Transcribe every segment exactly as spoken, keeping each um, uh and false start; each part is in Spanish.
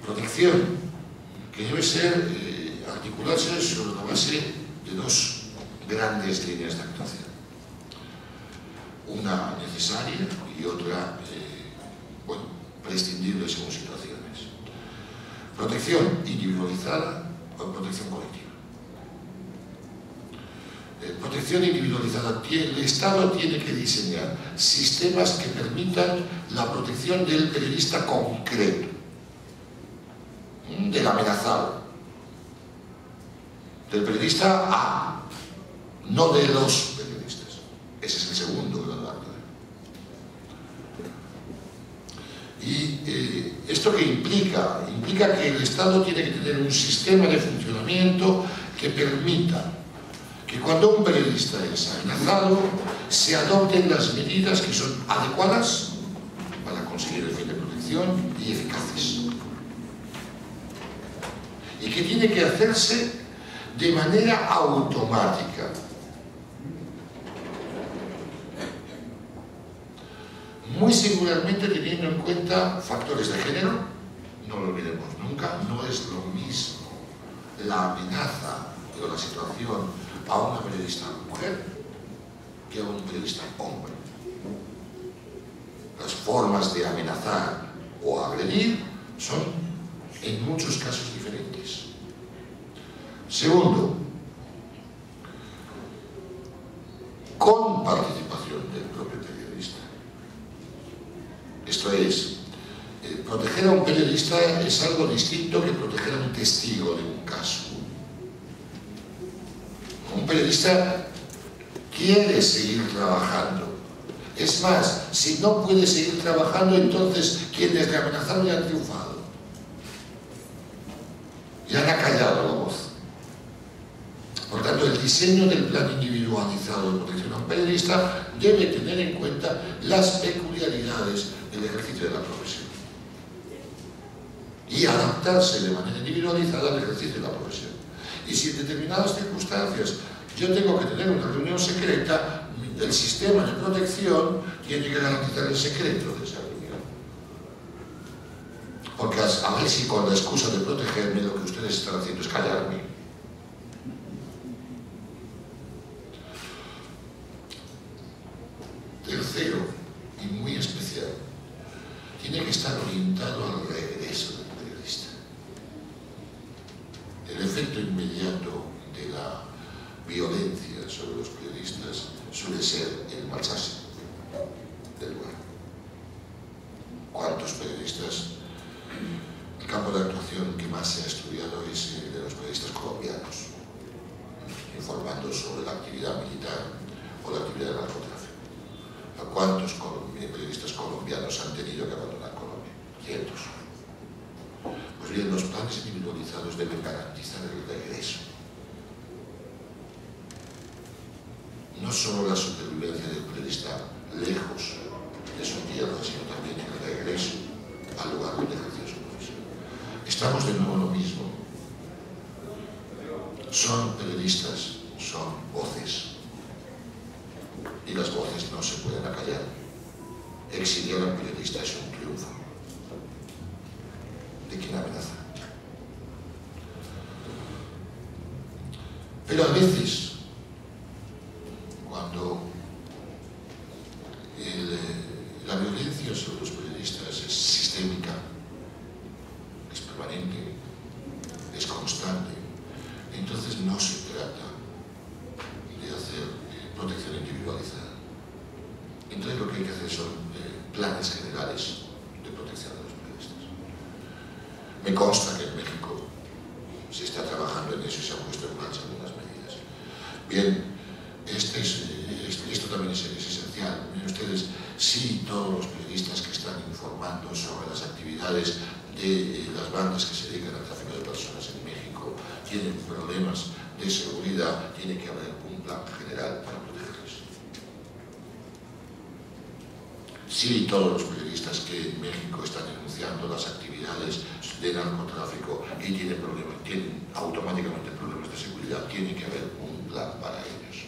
Protección, que debe ser, eh, articularse sobre la base de dos grandes líneas de actuación. Una necesaria y otra, eh, bueno, prescindible según situaciones. Protección individualizada o protección colectiva. Eh, protección individualizada. El Estado tiene que diseñar sistemas que permitan la protección del periodista concreto, del amenazado, del periodista A, no de los periodistas. Ese es el segundo gran acto. Y eh, esto que implica, implica que el Estado tiene que tener un sistema de funcionamiento que permita que cuando un periodista es amenazado se adopten las medidas que son adecuadas para conseguir el fin de protección y eficaces. Y que tiene que hacerse de manera automática. Muy singularmente teniendo en cuenta factores de género, no lo olvidemos nunca, no es lo mismo la amenaza o la situación a una periodista mujer que a un periodista hombre. Las formas de amenazar o agredir son en muchos casos diferentes. Segundo, con participación del propio periodista. Esto es, eh, proteger a un periodista es algo distinto que proteger a un testigo de un caso. Un periodista quiere seguir trabajando. Es más, si no puede seguir trabajando, entonces quienes le amenazaron ya han triunfado. Ya han acallado la voz. Por tanto, el diseño del plan individualizado de protección a un periodista debe tener en cuenta las peculiaridades del ejercicio de la profesión y adaptarse de manera individualizada al ejercicio de la profesión. Y si en determinadas circunstancias yo tengo que tener una reunión secreta, el sistema de protección tiene que garantizar el secreto de esa reunión. Porque a ver si con la excusa de protegerme lo que ustedes están haciendo es callarme. Tercero, y muy especial, tiene que estar orientado al regreso del periodista. El efecto inmediato de la violencia sobre los periodistas suele ser el marcharse del lugar. ¿Cuántos periodistas? El campo de actuación que más se ha estudiado es el de los periodistas colombianos, informando sobre la actividad militar o la actividad del narcotráfico. ¿A cuántos periodistas colombianos han tenido que abandonar Colombia? Cientos. Pues bien, los planes individualizados deben garantizar el regreso. No solo la supervivencia del periodista lejos de su tierra, sino también el regreso al lugar donde ejerció su profesión. Estamos de nuevo en lo mismo. Son periodistas, son voces. Y las voces no se pueden acallar. Exiliar a un periodista es un triunfo de quien amenaza. Pero a veces, cuando el, la violencia sobre los periodistas es sistémica, es permanente, es constante, entonces no se trata de hacer protección individualizada. Entonces lo que hay que hacer son eh, planes generales de protección de los periodistas. Me consta que en México se está trabajando en eso y se han puesto en marcha algunas medidas. Bien, este es, este, esto también es, es esencial. Miren ustedes, si todos los periodistas que están informando sobre las actividades de eh, las bandas que se dedican al tráfico de personas en México tienen problemas de seguridad, tiene que haber un plan general para protegerlos. Si todos los periodistas que en México están denunciando las actividades de narcotráfico y tienen problemas, tienen automáticamente problemas de seguridad, tiene que haber un plan para ellos.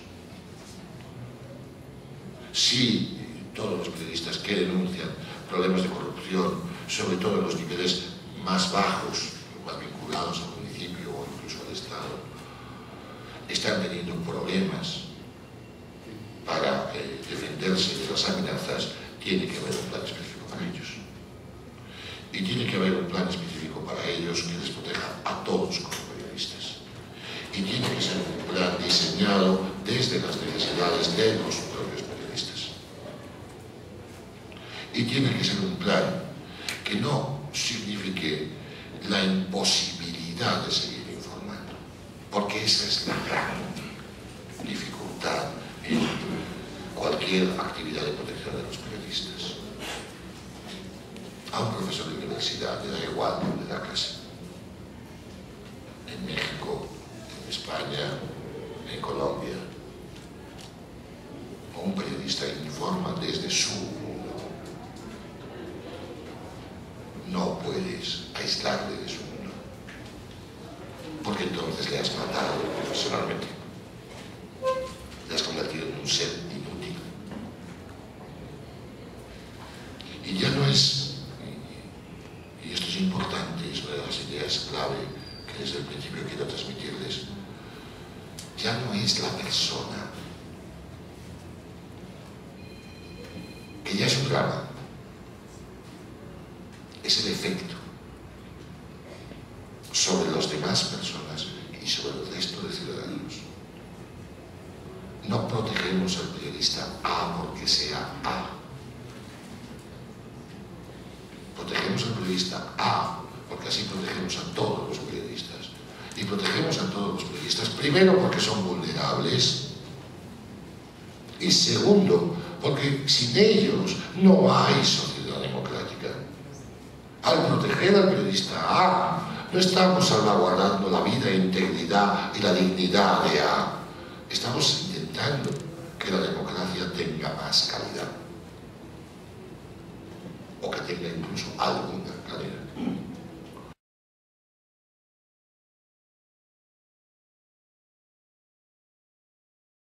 Si todos los periodistas que denuncian problemas de corrupción, sobre todo en los niveles más bajos, más vinculados al municipio o incluso al Estado, están teniendo problemas para eh, defenderse de las amenazas, tiene que haber un plan específico para ellos. Y tiene que haber un plan específico para ellos que les proteja a todos como periodistas. Y tiene que ser un plan diseñado desde las necesidades de los propios periodistas. Y tiene que ser un plan que no signifique la imposibilidad de seguir informando, porque esa es la gran dificultad en cualquier actividad de protección de los periodistas. A un profesor de universidad le da igual donde da clase. En México, en España, en Colombia. O un periodista informa desde su mundo. No puedes aislarle de su mundo, porque entonces le has matado profesionalmente. Le has convertido en un ser inútil. Y ya no es, y esto es importante, es una de las ideas clave que desde el principio quiero transmitirles, ya no es la persona, que ya es un drama, es el efecto sobre las demás personas y sobre el resto de ciudadanos. No protegemos al periodista A porque sea A. Protegemos al periodista A porque así protegemos a todos los periodistas. Y protegemos a todos los periodistas, primero porque son vulnerables, y segundo, porque sin ellos no hay sociedad democrática. Al proteger al periodista A, no estamos salvaguardando la vida, integridad y la dignidad de A. Estamos intentando que la democracia tenga más calidad, o que tenga incluso alguna calidad.